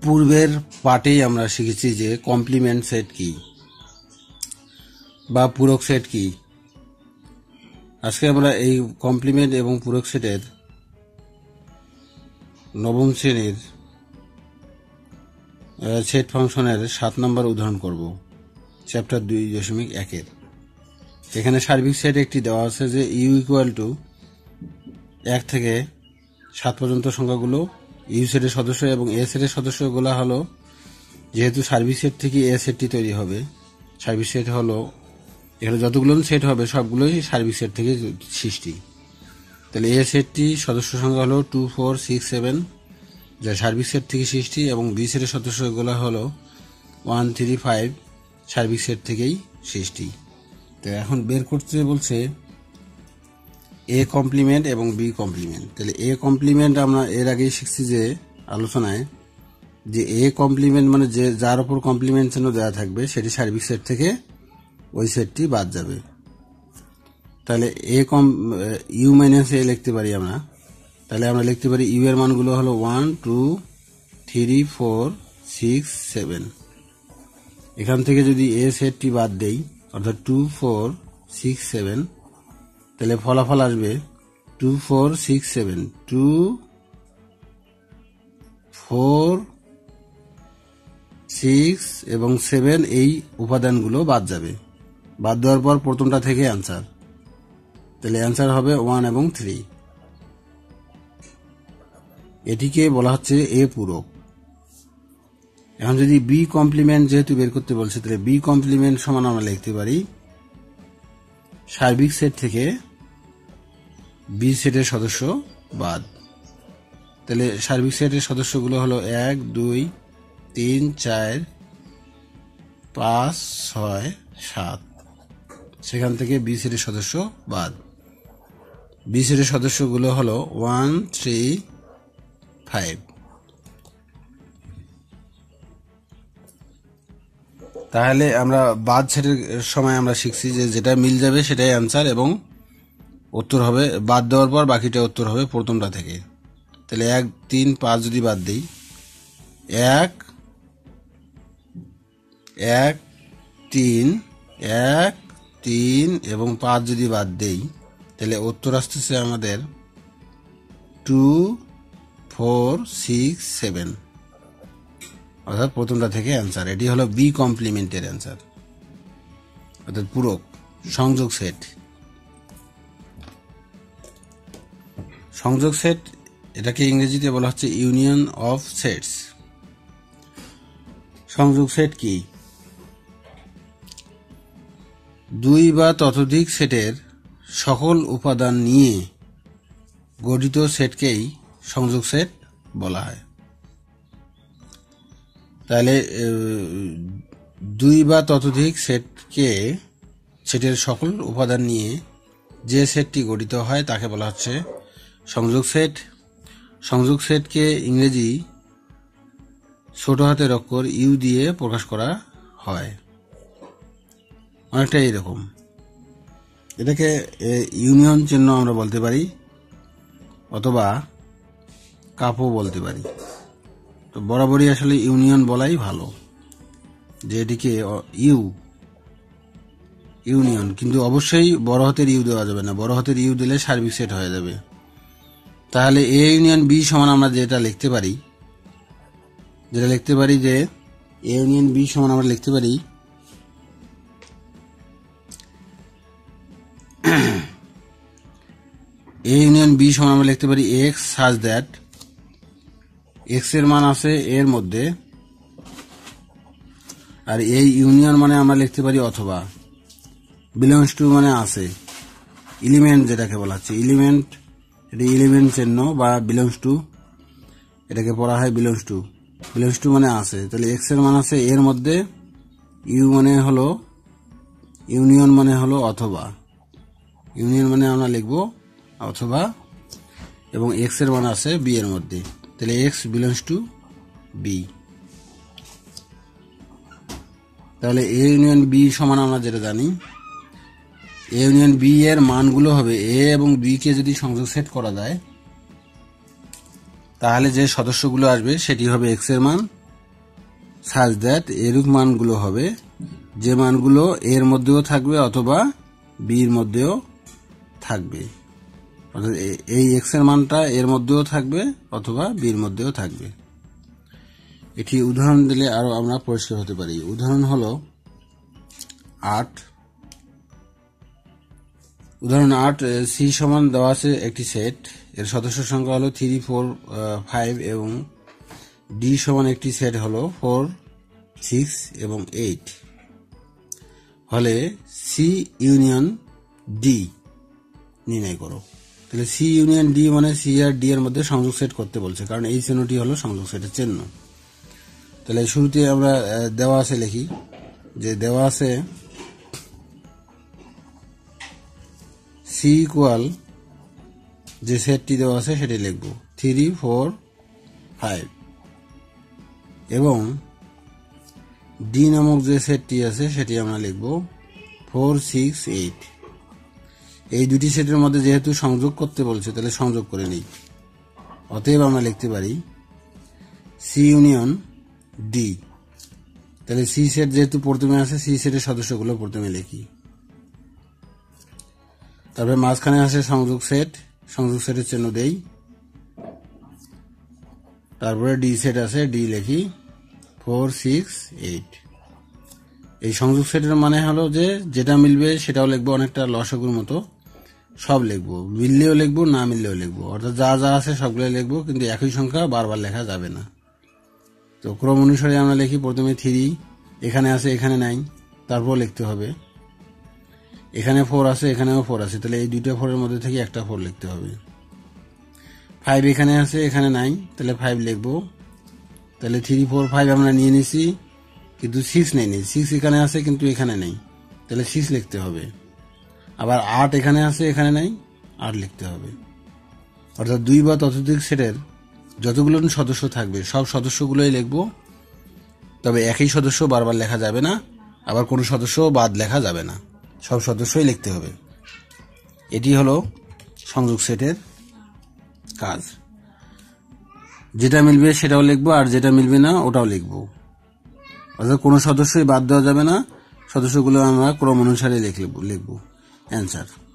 পূর্বের পার্টেই আমরা শিখেছি যে কমপ্লিমেন্ট সেট কি বা পূরক সেট কি। আজকে আমরা এই কমপ্লিমেন্ট এবং পূরক সেটের নবম শ্রেণীর সেট ফাংশনের 7 নম্বর উদাহরণ করব, চ্যাপ্টার 2.1-এর। এখানে সার্বিক সেট একটি দেওয়া আছে যে ইউ ইকুয়াল টু 1 থেকে 7 পর্যন্ত সংখ্যাগুলো ইউ সেটের সদস্য এবং এ সেটের সদস্যগুলো হলো, যেহেতু সার্বিক সেট থেকে এ সেটটি তৈরি হবে, সার্বিক সেট হলো এখানে যতগুলো সেট হবে সবগুলোই সার্বিক সেট থেকে সৃষ্টি। তাহলে এ সেটটি সদস্য সংখ্যা হলো 2, 4, 6, 7, যা সার্বিক সেট থেকে সৃষ্টি, এবং বি সেটের সদস্যগুলো হলো 1, 3, 5 সার্বিক সেট থেকেই সৃষ্টি। তো এখন বের করতে বলছে এ কমপ্লিমেন্ট এবং বি কমপ্লিমেন্ট। তাহলে এ কমপ্লিমেন্ট আমরা এর আগেই শিখছি যে আলোচনায়, যে এ কমপ্লিমেন্ট মানে যে যার উপর কমপ্লিমেন্ট চিহ্ন দেওয়া থাকবে সেটি সার্বিক সেট থেকে ওই সেটটি বাদ যাবে। তাহলে ইউ মাইনাস এ লিখতে পারি আমরা। তাহলে আমরা লিখতে পারি ইউ এর মানগুলো হলো 1, 2, 3, 4, 6, 7। এখান থেকে যদি এ সেটটি বাদ দেই, অর্থাৎ 2, 4, 6, 7, তাহলে ফলাফল আসবে 2, 4, 6, 7, 2, 4, 6 এবং 7 এই উপাদানগুলো বাদ যাবে। বাদ দেওয়ার পর প্রথমটা থেকে অ্যান্সার, তাহলে অ্যান্সার হবে 1 এবং 3। এটিকে বলা হচ্ছে এ পূরক। এখন যদি বি কমপ্লিমেন্ট যেহেতু বের করতে বলছে, তাহলে বি কমপ্লিমেন্ট সমান আমরা লিখতে পারি সার্বিক সেট থেকে বি সেটের সদস্য বাদ। তাহলে সার্বিক সেটের সদস্যগুলো হলো 1, 2, 3, 4, 5, 6, 7। সেখান থেকে বি সেটের সদস্য বাদ। বি সেটের সদস্যগুলো হলো 1, 3, 5। তাহলে আমরা বাদ সেটের সময় আমরা শিখছি যে যেটা মিল যাবে সেটাই অ্যান্সার এবং উত্তর হবে। বাদ দেওয়ার পর বাকিটা উত্তর হবে প্রথমটা থেকে। তাহলে 1, 3, 5 যদি বাদ দিই, 1, 3 এবং 5 যদি বাদ দেই, তাহলে উত্তর আসতেছে আমাদের 2, 4, 6, 7, অর্থাৎ প্রথমটা থেকে অ্যান্সার। এটি হলো বি কমপ্লিমেন্টের অ্যান্সার, অর্থাৎ পূরক সংযোগ সেট। সংযোগ সেট এটাকে ইংরেজিতে বলা হচ্ছে ইউনিয়ন অফ সেটস। সংযোগ সেট কি? 2 বা ততোধিক সেটের সকল উপাদান নিয়ে গঠিত সেটকেই সংযোগ সেট বলা হয়। তাহলে 2 বা ততোধিক সেটের সকল উপাদান নিয়ে যে সেটটি গঠিত হয় তাকে বলা হচ্ছে সংযোগ সেট। সংযোগ সেটকে ইংরেজি ছোট হাতের অক্ষর ইউ দিয়ে প্রকাশ করা হয়, অনেকটা এইরকম। এটাকে ইউনিয়ন চিহ্ন আমরা বলতে পারি, অথবা কাপও বলতে পারি। তো বরাবরই আসলে ইউনিয়ন বলাই ভালো, যে এটিকে ইউনিয়ন, কিন্তু অবশ্যই বড় হাতের ইউ দেওয়া যাবে না। বড় হাতের ইউ দিলে সার্বিক সেট হয়ে যাবে। তাহলে এ ইউনিয়ন বি সমান আমরা যেটা লিখতে পারি যে এ ইউনিয়ন বি সমান আমরা লিখতে পারি এ ইউনিয়ন বি সমান আমরা লিখতে পারি এক্স সাজ দ্যাট এক্স এর মান আছে এর মধ্যে, আর এই ইউনিয়ন মানে আমরা লিখতে পারি অথবা, বিলংস টু মানে আছে, এলিমেন্ট যেটাকে বলা হচ্ছে এলিমেন্ট, এটি এলিমেন্ট চিহ্ন বা বিলংস টু, এটাকে পড়া হয় বিলংস টু মানে আছে। তাহলে এক্স এর মান আছে এর মধ্যে, ইউ মানে হলো ইউনিয়ন মানে হলো অথবা, ইউনিয়ন মানে আমরা লিখব অথবা, এবং এক্স এর মান আছে বি এর মধ্যে, তাহলে এক্স বিলংস টু বি। তাহলে এ ইউনিয়ন বি সমান আমরা যেটা জানি, এ ইউনিয়ন বি এর মানগুলো হবে এ এবং বি কে যদি সংযোগ সেট করা যায়, তাহলে যে সদস্যগুলো আসবে সেটি হবে এক্স এর মান সাজ দ্যাট এরূপ মানগুলো হবে যে মানগুলো এর মধ্যেও থাকবে অথবা বির মধ্যেও থাকবে, অর্থাৎ এই এক্স এর মানটা এর মধ্যেও থাকবে অথবা বির মধ্যেও থাকবে। এটি উদাহরণ দিলে আরো আমরা পরিষ্কার হতে পারি। উদাহরণ হলো 8। উদাহরণ 8, সি সমান দেওয়া আছে একটি সেট, এর সদস্য সংখ্যা হলো 3, 4, 5 এবং ডি সমান একটি সেট হলো 4, 6 এবং 8 হলে সি ইউনিয়ন ডি নির্ণয় করো। তাহলে সি ইউনিয়ন ডি মানে সি আর ডি এর মধ্যে সংযোগ সেট করতে বলছে, কারণ এই চিহ্নটি হলো সংযোগ সেটের চিহ্ন। তাহলে শুরুতে আমরা দেওয়া আছে লিখি, যে দেওয়া আছে সি ইকুয়াল যে সেটটি দেওয়া আছে সেটি লিখব 3, 4, 5 এবং ডি নামক যে সেটটি আছে সেটি আমরা লিখব 4, 6, 8। এই দুটি সেটের মধ্যে যেহেতু সংযোগ করতে বলছে তাহলে সংযোগ করে নিই। অতএব আমরা লিখতে পারি সি ইউনিয়ন ডি। তাহলে সি সেট যেহেতু প্রথমে আছে, সি সেটের সদস্যগুলো প্রথমে লিখি। তারপরে মাঝখানে আছে সংযোগ সেট, সংযোগ সেটের চিহ্ন দেই। তারপরে ডি সেট আছে, ডি লিখি 4, 6, 8। এই সংযোগ সেটের মানে হলো যে যেটা মিলবে সেটাও লিখবো, অনেকটা লসাগুর মতো সব লিখবো, মিললেও লিখবো না মিললেও লিখবো, অর্থাৎ যা যা আছে সবগুলো লিখবো, কিন্তু একই সংখ্যা বারবার লেখা যাবে না। তো ক্রম অনুসারে আমরা লিখি, প্রথমে 3 এখানে আছে এখানে নাই, তারপর লিখতে হবে। এখানে 4 আছে এখানেও 4 আছে, তাহলে এই দুইটা 4 এর মধ্যে থেকে একটা 4 লিখতে হবে। 5 এখানে আছে এখানে নাই, তাহলে 5 লিখবো। তাহলে 3, 4, 5 আমরা নিয়ে নিছি, কিন্তু 6 নেই। 6 এখানে আছে কিন্তু এখানে নেই, তাহলে 6 লিখতে হবে। আবার 8 এখানে আছে এখানে নাই, 8 লিখতে হবে। অর্থাৎ 2 বা ততোধিক সেটের যতগুলো সদস্য থাকবে সব সদস্যগুলোই লিখবো, তবে একই সদস্য বারবার লেখা যাবে না, আবার কোনো সদস্য বাদ লেখা যাবে না, সব সদস্যই লিখতে হবে। এটি হলো সংযোগ সেটের কাজ। যেটা মিলবে সেটাও লিখবো আর যেটা মিলবে না ওটাও লিখবো, অর্থাৎ কোনো সদস্যই বাদ দেওয়া যাবে না, সদস্যগুলো আমরা ক্রম অনুসারে লিখবো। অ্যান্সার।